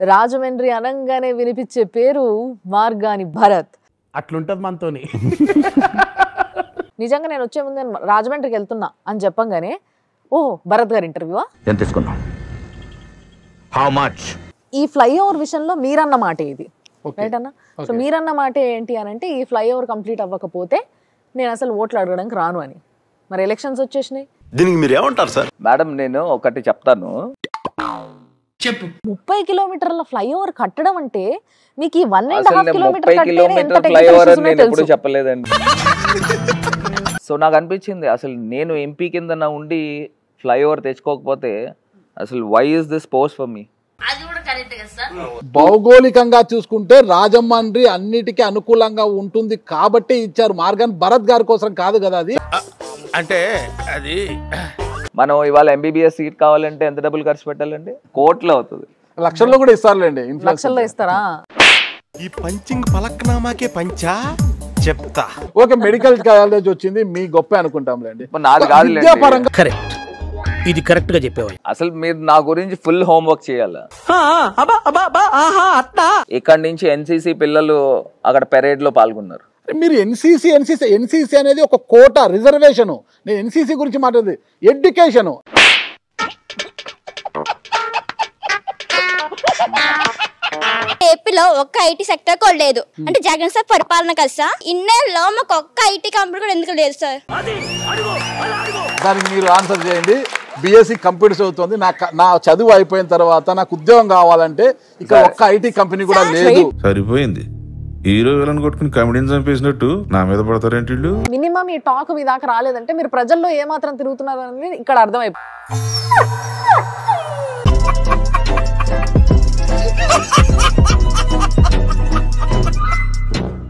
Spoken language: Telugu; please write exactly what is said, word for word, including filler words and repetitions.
రాజమండ్రి అనంగానే వినిపించే పేరు మార్గాని భరత్. అట్లుంటది మనతోని. నిజంగా నేను వచ్చే ముందు రాజమండ్రికి వెళ్తున్నా అని చెప్పంగానే ఓహో భరత్ గారి ఇంటర్వ్యూవా ఎంత తీసుకున్నాం, హౌ మచ్? ఈ ఫ్లైఓవర్ విషయంలో మీరన్న మాట ఇది రైట్ అన్న. సో మీరన్న మాట ఏంటి అని అంటే ఈ ఫ్లైఓవర్ కంప్లీట్ అవ్వకపోతే నేను అసలు ఓట్లు అడగడానికి రాను అని. మరి ఎలక్షన్స్ వచ్చేసినాయి, దీనికి మీరు ఏమంటారు సార్? మేడం నేను ఒకటి చెప్తాను, చెప్పు. ముప్పై కిలోమీటర్ల ఫ్లైఓవర్ కట్టడం అంటే మీకు ఈ వన్ అండ్ హాఫ్ ముప్పై కిలోమీటర్ ఫ్లైఓవర్ అని నేను ఎప్పుడు చెప్పలేదండి. సో నాకు అనిపించింది అసలు నేను ఎంపీ కింద ఉండి ఫ్లైఓవర్ తెచ్చుకోకపోతే అసలు why is this post for me? భౌగోళికంగా చూసుకుంటే రాజమండ్రి అన్నిటికీ అనుకూలంగా ఉంటుంది కాబట్టి ఇచ్చారు. మార్గాన్ భరత్ గారి కోసం కాదు కదా అది. అంటే అది మనం ఇవాళ ఎంబీబీఎస్ సీట్ కావాలంటే ఎంత డబ్బులు ఖర్చు పెట్టాలండి? కోట్లు అవుతుంది. లక్షల్లో కూడా ఇస్తారులేండి. లక్షల్లో ఇస్తారా? ఈ పంచింగ్ పలక్నామాకే పంచా చెప్తా. ఓకే, మెడికల్ కాలేజ్ వచ్చింది మీ గొప్ప అనుకుంటాంలేండి. నాది కాదు, కరెక్ట్. ఇది కరెక్ట్ గా చెప్పేవాళ్ళు. అసలు మీరు నా గురించి ఫుల్ హోంవర్క్ చేయాలి. ఇక్కడ నుంచి ఎన్సీసీ పిల్లలు అక్కడ పెరేడ్ లో పాల్గొన్నారు. మీరు ఎన్సీసీ ఎన్సీసీ ఎన్సీసీ అనేది ఒక కోట, రిజర్వేషన్. నేను ఎన్సీసీ గురించి మాట్లాడేది ఎడ్యుకేషన్. ఏపీలో ఒక్క ఐటీ సెక్టర్ కూడా లేదు. అంటే జగన్ సార్ పరిపాలన కదా సార్, ఇన్నేళ్ళలో మాకు ఒక్క ఐటీ కంపెనీ కూడా ఎందుకు లేదు సార్? దానికి మీరు ఆన్సర్ చేయండి. బిఎస్సి కంప్యూటర్స్ అవుతుంది. నా నా చదువు అయిపోయిన తర్వాత నాకు ఉద్యోగం కావాలంటే ఇక్కడ ఒక్క ఐటీ కంపెనీ కూడా లేదు. సరిపోయింది. హీరో విలన్ కొట్టుకుని కమెడీని చంపేసినట్టు నా మీద పడతారేంటి? మినిమం ఈ టాక్ మీ దాకా రాలేదంటే మీరు ప్రజల్లో ఏమాత్రం తిరుగుతున్నారు అనేది ఇక్కడ అర్థమైపోయింది.